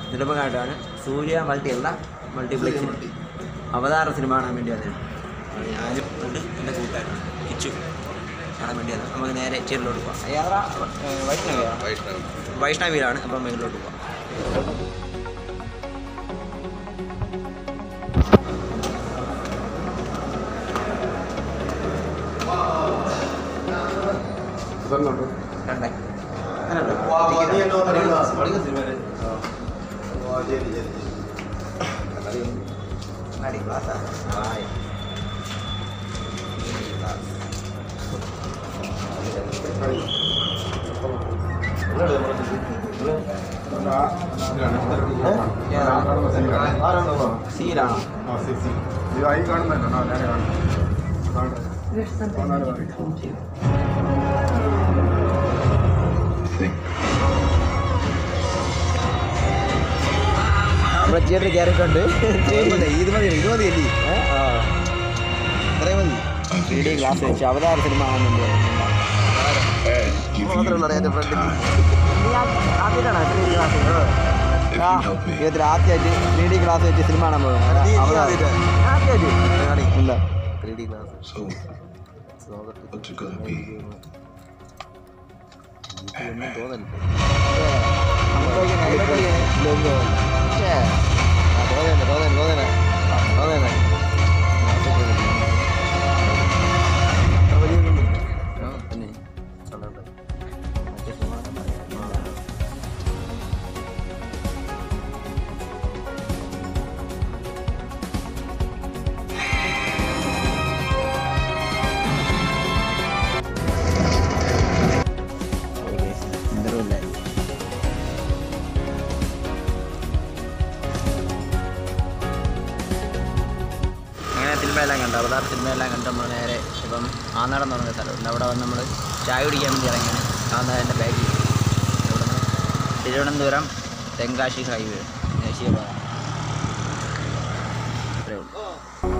നെടുമങ്ങാടാണ്. സൂര്യ മൾട്ടിപ്ലക്സിൽ അവതാര സിനിമ കാണാൻ വേണ്ടി വന്നതാണ്. ഞാനും ഉണ്ട് എൻ്റെ കൂട്ടുകാരൻ കിച്ചു കാണാൻ വേണ്ടി വന്നത്. നമുക്ക് നേരെ ചെറിലോട്ട് പോകാം. യാത്ര വൈഷ്ണവിയിലാണ്. അപ്പം മേളിലോട്ട് പോകാം. രണ്ടേ ക്ലാസ്സാ സീലാണോ? നമ്മുടെ തിയേറ്ററിൽ കയറിയിട്ടുണ്ട്. ഇത് മതിയല്ലേ? ഇത്രയും മതി. 3D ഗ്ലാസ് വെച്ച് അവതാര സിനിമ കാണുന്നുണ്ട്. ആദ്യമായിട്ടാണ് 3D ഗ്ലാസ് വെച്ച് സിനിമ കാണാൻ പോകുന്നത്. ആദ്യമായിട്ട് ഇല്ല 3D ഗ്ലാസ്. സിനിമയെല്ലാം കണ്ടു. അവതാര സിനിമയെല്ലാം കണ്ട് നമ്മൾ നേരെ ഇപ്പം ആനാടൻ തുടങ്ങിയ സ്ഥലമുണ്ട്. അവിടെ വന്ന് നമ്മൾ ചായ കുടിക്കാൻ വേണ്ടി ഇറങ്ങിയാണ്. ആനാടൻ്റെ ബാഗിൽ ഇവിടെ നിന്ന് തിരുവനന്തപുരം തെങ്കാശി ഹൈവേ ദേശീയപാത. അത്രയേ ഉള്ളൂ.